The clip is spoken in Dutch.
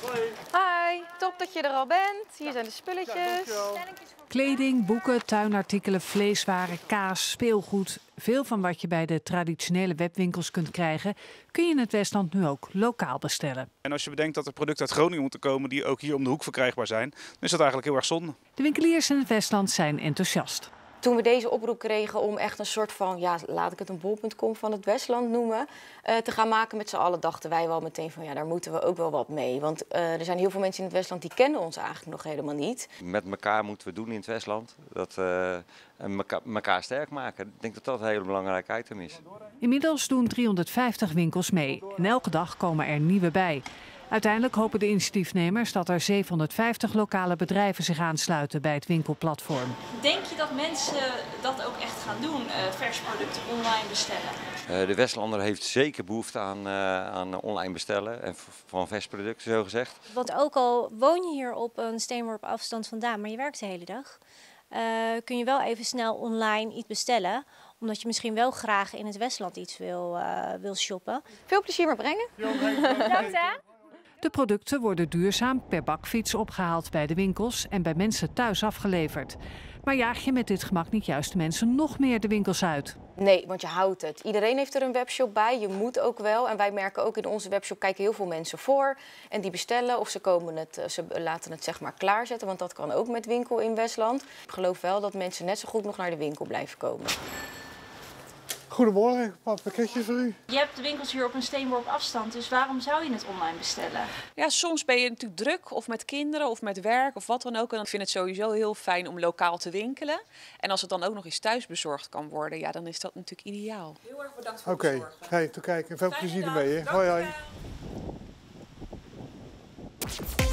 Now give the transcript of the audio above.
Hi, top dat je er al bent. Hier zijn de spulletjes. Kleding, boeken, tuinartikelen, vleeswaren, kaas, speelgoed. Veel van wat je bij de traditionele webwinkels kunt krijgen, kun je in het Westland nu ook lokaal bestellen. En als je bedenkt dat er producten uit Groningen moeten komen die ook hier om de hoek verkrijgbaar zijn, dan is dat eigenlijk heel erg zonde. De winkeliers in het Westland zijn enthousiast. Toen we deze oproep kregen om echt een soort van, ja, laat ik het een bol.com van het Westland noemen, te gaan maken met z'n allen, dachten wij wel meteen van, ja, daar moeten we ook wel wat mee. Want er zijn heel veel mensen in het Westland die kennen ons eigenlijk nog helemaal niet. Met elkaar moeten we doen in het Westland, elkaar sterk maken. Ik denk dat dat een hele belangrijk item is. Inmiddels doen 350 winkels mee en elke dag komen er nieuwe bij. Uiteindelijk hopen de initiatiefnemers dat er 750 lokale bedrijven zich aansluiten bij het winkelplatform. Denk je dat mensen dat ook echt gaan doen, verse producten online bestellen? De Westlander heeft zeker behoefte aan online bestellen en van vers producten, zo gezegd. Want ook al woon je hier op een steenworp afstand vandaan, maar je werkt de hele dag, kun je wel even snel online iets bestellen. Omdat je misschien wel graag in het Westland iets wil shoppen. Veel plezier maar brengen. Bedankt hè! De producten worden duurzaam per bakfiets opgehaald bij de winkels en bij mensen thuis afgeleverd. Maar jaag je met dit gemak niet juist de mensen nog meer de winkels uit? Nee, want je houdt het. Iedereen heeft er een webshop bij, je moet ook wel. En wij merken ook in onze webshop kijken heel veel mensen voor. En die bestellen of ze laten het zeg maar klaarzetten, want dat kan ook met winkel in Westland. Ik geloof wel dat mensen net zo goed nog naar de winkel blijven komen. Goedemorgen, ik heb een pakketje voor u. Je hebt de winkels hier op een steenworp afstand, dus waarom zou je het online bestellen? Ja, soms ben je natuurlijk druk of met kinderen of met werk of wat dan ook. En dan vind ik het sowieso heel fijn om lokaal te winkelen. En als het dan ook nog eens thuis bezorgd kan worden, ja, dan is dat natuurlijk ideaal. Heel erg bedankt voor het bezorgen. Oké, ga je toe kijken. Veel plezier ermee. Hoi hoi.